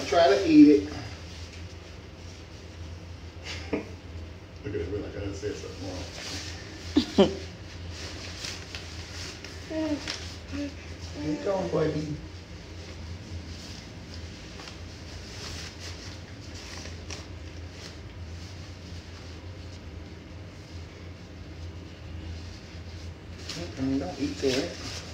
try to eat it. Look at it, really like I said something wrong. Here you go, buddy. Don't eat that.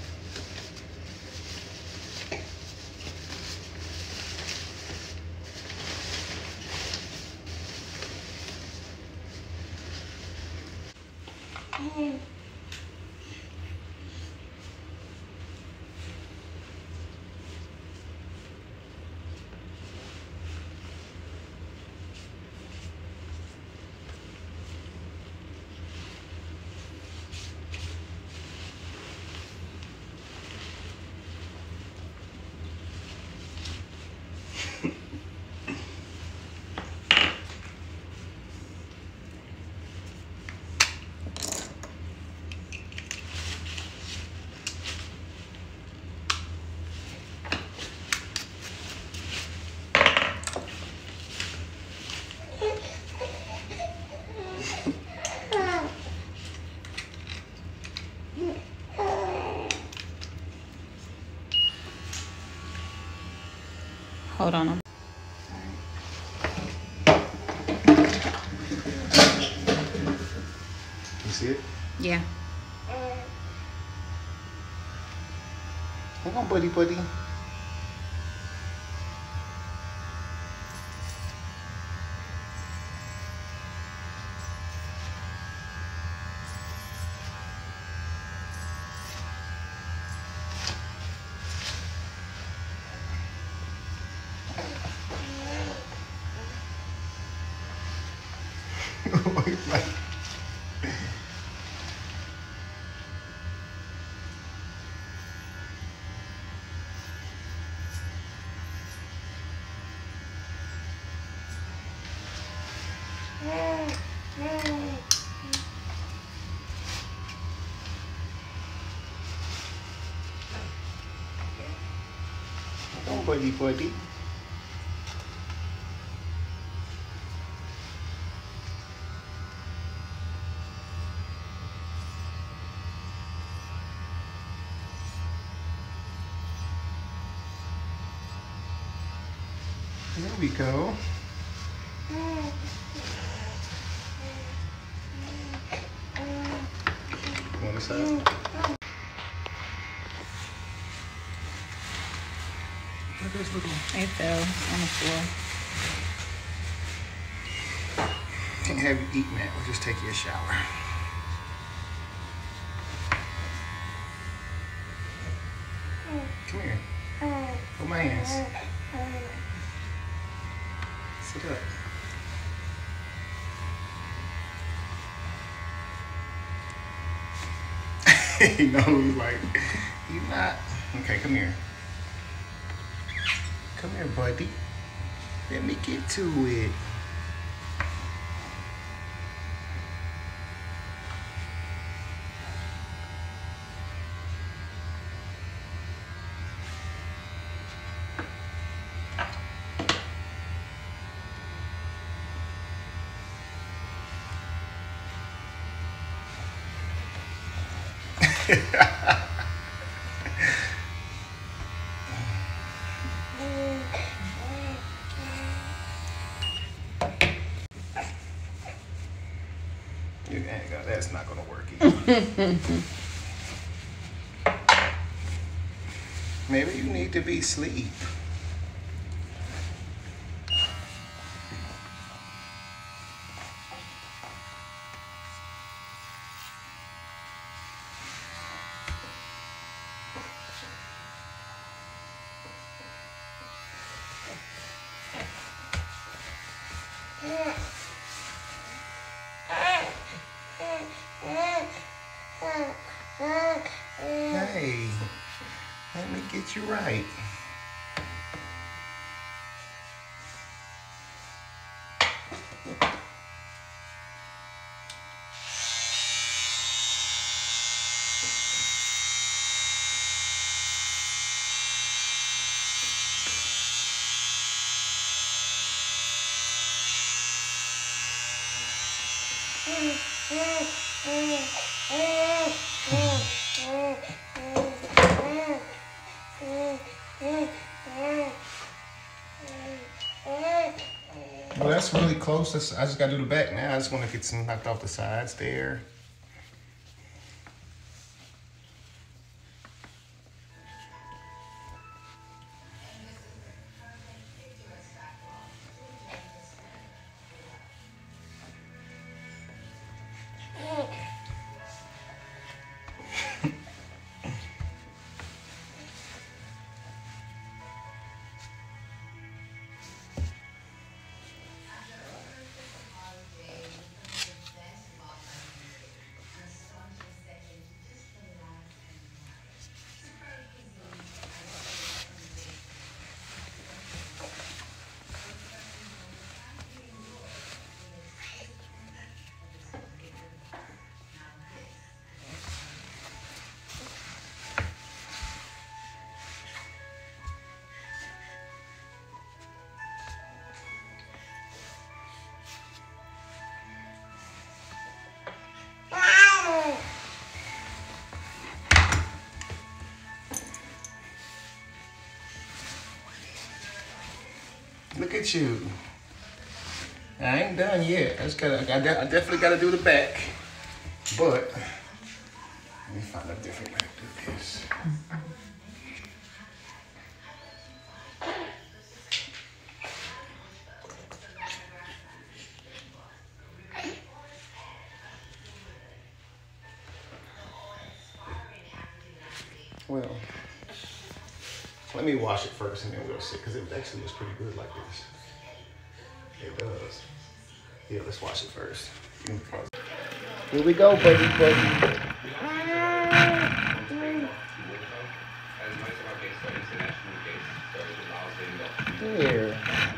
Hold on. You see it? Yeah. Hang on, buddy, buddy. Don't buddy, buddy. There we go. On this side. Look at this little. It fell on the floor. Can't have you eat, man. We'll just take you a shower. Come here. Hold my hands. Sit up. He knows, like, you not. Okay, come here. Come here, buddy. Let me get to it. That's not gonna work either. Maybe you need to be asleep. Hey, let me get you right. that's really close. I just gotta do the back now. I just want to get some knocked off the sides there. Look at you. I ain't done yet. I definitely gotta do the back. But let me find a different way to do this. Well, let me wash it first and then we'll see, because it actually looks pretty good like this. It does. Yeah, let's wash it first. Here we go, baby. Here.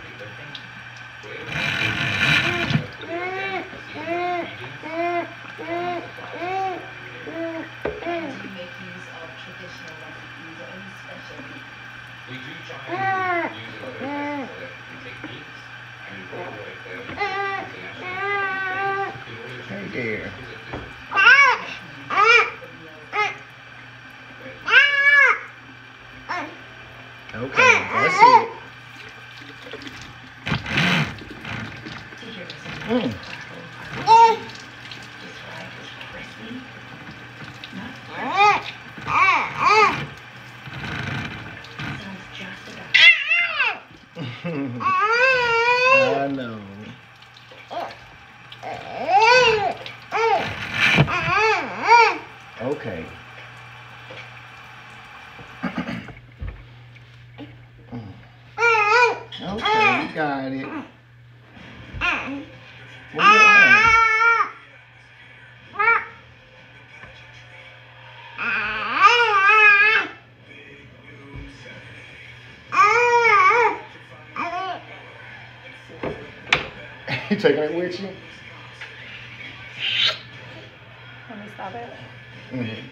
Hey there. Okay, that's it. I know. Okay. Okay, you got it. What are you on? You taking it with you? Let me stop it. Mm-hmm.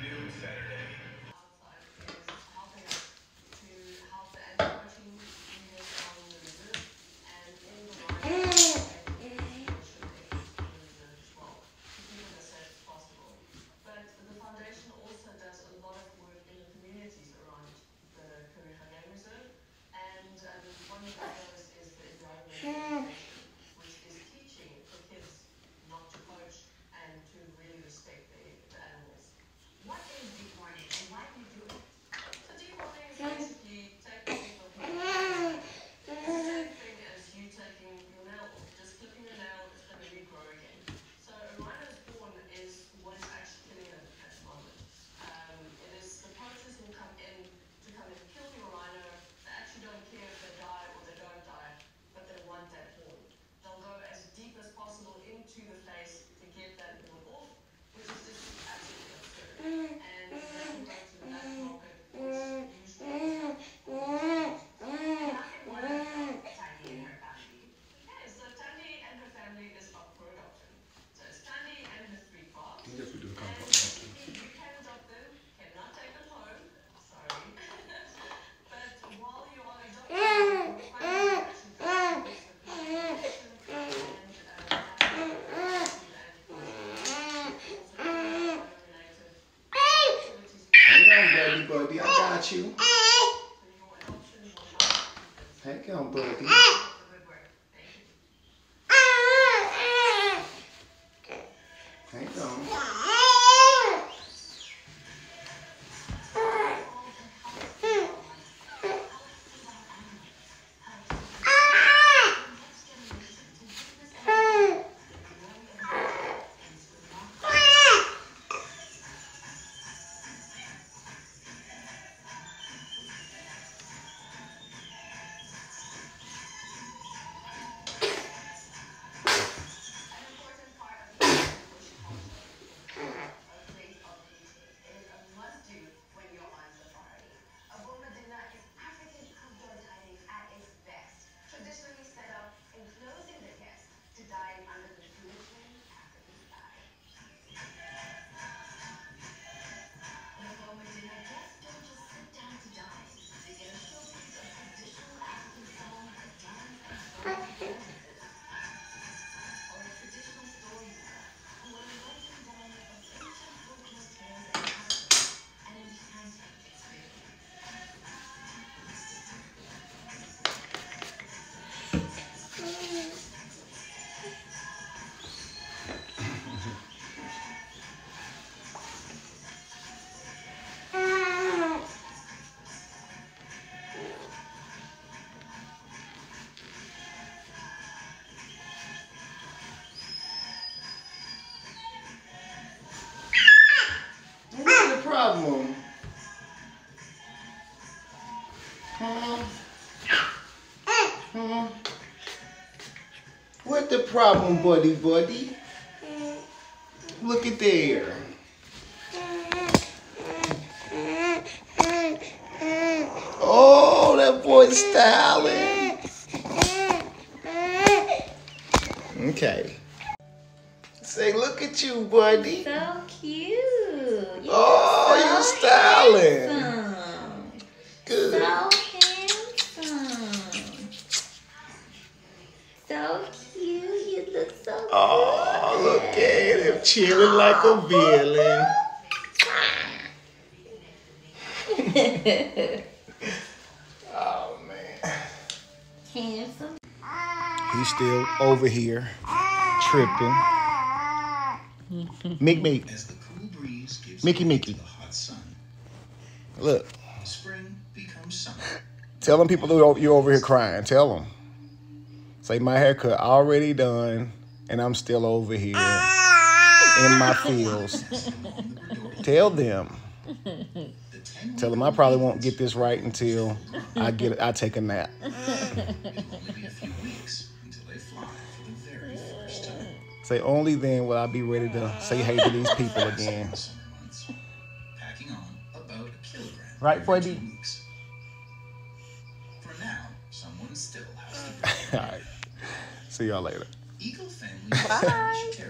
Buddy, I got you. Hang on, buddy. problem? Huh? Huh? What the problem, buddy? Look at there. Oh, that boy's styling. Okay. Say, look at you, buddy. So cute. You're styling. Handsome. Good. So handsome. So cute. You look so good. Oh, look at him chilling like a villain. Oh, man. Handsome. He's still over here tripping. Mick. As the cool breeze gives Mickey. way to the hot sun, Look, spring becomes summer. tell them people you're over here crying. Tell them. Say my haircut already done, and I'm still over here in my fields. Tell them. Tell them I probably won't get this right until I take a nap. It will only be a few weeks until they fly for the very first time. Say only then will I be ready to say hey to these people again. Summer months, packing on about a kilogram Right, every buddy? 2 weeks. For now, someone still has to All right. See y'all later. Eagle family Bye.